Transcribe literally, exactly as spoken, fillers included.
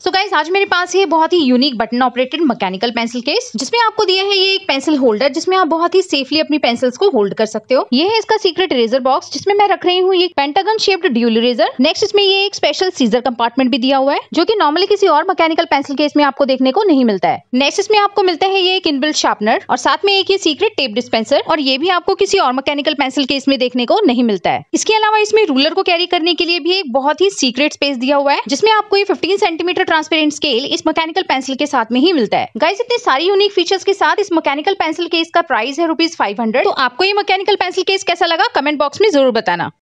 So guys, आज मेरे पास ये बहुत ही unique button operated mechanical pencil case, जिसमें आपको दिया है ये एक पेंसिल होल्डर, जिसमें आप बहुत ही सेफली अपनी पेंसिल्स को होल्ड कर सकते हो। ये है इसका सीक्रेट इरेजर बॉक्स, जिसमें मैं रख रही हूँ ये pentagon shaped dual eraser. Next इसमें ये एक स्पेशल सीजर कंपार्टमेंट भी दिया हुआ है, जो कि नॉर्मली किसी और मैकेनिकल पेंसिल केस में आपको देखने को नहीं मिलता है। नेक्स्ट इसमें आपको मिलता है ये एक इनबिल्ट शार्पनर और साथ में एक ये सीक्रेट टेप डिस्पेंसर, और ये भी आपको किसी और मैकेनिकल पेंसिल केस में देखने को नहीं मिलता है। इसके अलावा इसमें रूलर को कैरी करने के लिए भी एक बहुत ही सीक्रेट स्पेस दिया हुआ है, जिसमें आपको ये फिफ्टीन सेंटीमीटर ट्रांसपेरेंट स्केल इस मैकेनिकल पेंसिल के साथ में ही मिलता है। गाइस, इतने सारी यूनिक फीचर्स के साथ इस मैकेनिकल पेंसिल केस का प्राइस है रुपीज फाइव हंड्रेड। तो आपको ये मैकेनिकल पेंसिल केस कैसा लगा, कमेंट बॉक्स में जरूर बताना।